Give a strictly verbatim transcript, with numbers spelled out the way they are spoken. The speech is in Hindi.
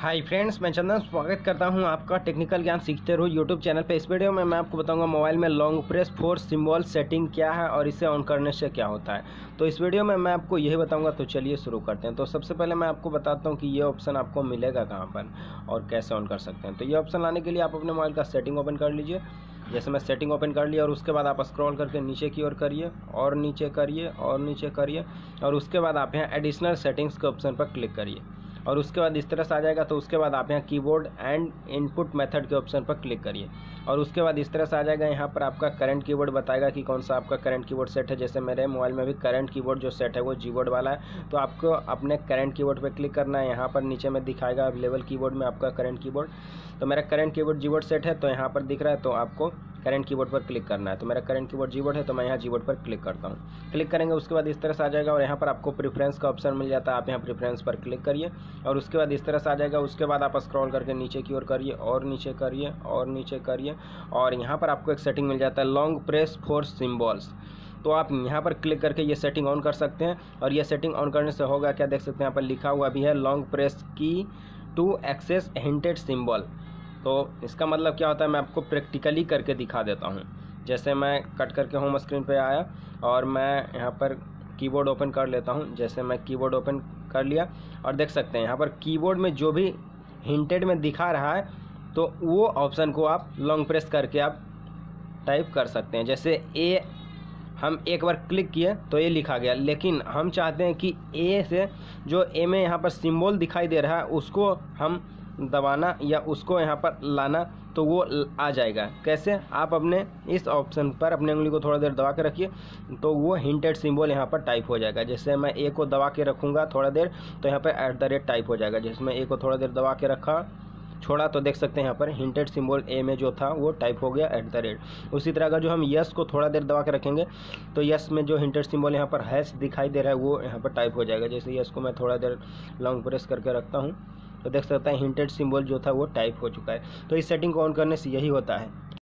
हाय फ्रेंड्स, मैं चंदन स्वागत करता हूं आपका टेक्निकल ज्ञान सीखते रहो यूट्यूब चैनल पे। इस वीडियो में मैं आपको बताऊंगा मोबाइल में long press force symbol setting क्या है और इसे ऑन करने से क्या होता है। तो इस वीडियो में मैं आपको यही बताऊंगा। तो चलिए शुरू करते हैं। तो सबसे पहले मैं आपको बताता हूँ कि ये ऑप्शन आपको मिलेगा कहाँ पर और कैसे ऑन कर सकते हैं। तो ये ऑप्शन लाने के लिए आप अपने मोबाइल का सेटिंग ओपन कर लीजिए। जैसे मैं सेटिंग ओपन कर लिया और उसके बाद आप स्क्रॉल करके नीचे की ओर करिए और नीचे करिए और नीचे करिए और उसके बाद आप यहाँ एडिशनल सेटिंग्स के ऑप्शन पर क्लिक करिए और उसके बाद इस तरह से आ जाएगा। तो उसके बाद आप यहाँ कीबोर्ड एंड इनपुट मेथड के ऑप्शन पर क्लिक करिए और उसके बाद इस तरह से आ जाएगा। यहाँ पर आपका करंट कीबोर्ड बताएगा कि कौन सा आपका करंट कीबोर्ड सेट है। जैसे मेरे मोबाइल में भी करंट कीबोर्ड जो सेट है वो जी बोर्ड वाला है। तो आपको अपने करंट कीबोर्ड पर क्लिक करना है। यहाँ पर नीचे में दिखाएगा अवेलेबल कीबोर्ड में आपका करंट कीबोर्ड। तो मेरा current keyboard Gboard set है तो यहाँ पर दिख रहा है। तो आपको करंट कीबोर्ड पर क्लिक करना है। तो मेरा करंट कीबोर्ड जी बोर्ड है तो मैं यहाँ जी बोर्ड पर क्लिक करता हूँ। क्लिक करेंगे उसके बाद इस तरह से आ जाएगा और यहाँ पर आपको प्रेफरेंस का ऑप्शन मिल जाता है। आप यहाँ प्रेफरेंस पर क्लिक करिए और उसके बाद इस तरह से आ जाएगा। उसके बाद आप स्क्रॉल करके नीचे की ओर करिए और नीचे करिए और नीचे करिए और यहाँ पर आपको एक सेटिंग मिल जाता है लॉन्ग प्रेस फोर्स सिम्बॉल्स। तो आप यहाँ पर क्लिक करके ये सेटिंग ऑन कर सकते हैं और ये सेटिंग ऑन करने से होगा क्या, देख सकते हैं यहाँ पर लिखा हुआ भी है long press key to access hinted symbol. तो इसका मतलब क्या होता है मैं आपको प्रैक्टिकली करके दिखा देता हूँ। जैसे मैं कट करके होम स्क्रीन पे आया और मैं यहाँ पर कीबोर्ड ओपन कर लेता हूँ। जैसे मैं कीबोर्ड ओपन कर लिया और देख सकते हैं यहाँ पर कीबोर्ड में जो भी हिंटेड में दिखा रहा है तो वो ऑप्शन को आप लॉन्ग प्रेस करके आप टाइप कर सकते हैं। जैसे ए हम एक बार क्लिक किए तो ए लिखा गया, लेकिन हम चाहते हैं कि ए से जो ए में यहाँ पर सिंबल दिखाई दे रहा है उसको हम दबाना या उसको यहाँ पर लाना तो वो आ जाएगा। कैसे, आप अपने इस ऑप्शन पर अपने उंगली को थोड़ा देर दबा के रखिए तो वो हिंटेड सिंबल यहाँ पर टाइप हो जाएगा। जैसे मैं ए को दबा के रखूँगा थोड़ा देर तो यहाँ पर एट द रेट टाइप हो जाएगा। जैसे मैं ए को थोड़ा देर दबा के रखा छोड़ा तो देख सकते हैं यहाँ पर हिंटेड सिंबल ए में जो था वो टाइप हो गया एट द रेट। उसी तरह अगर जो हम यस को थोड़ा देर दबा के रखेंगे तो यस में जो हिंटेड सिंबल यहाँ पर हैश दिखाई दे रहा है वो यहाँ पर टाइप हो जाएगा। जैसे यस को मैं थोड़ा देर लॉन्ग प्रेस करके रखता हूँ तो देख सकते हैं हिंटेड सिंबल जो था वो टाइप हो चुका है। तो इस सेटिंग को ऑन करने से यही होता है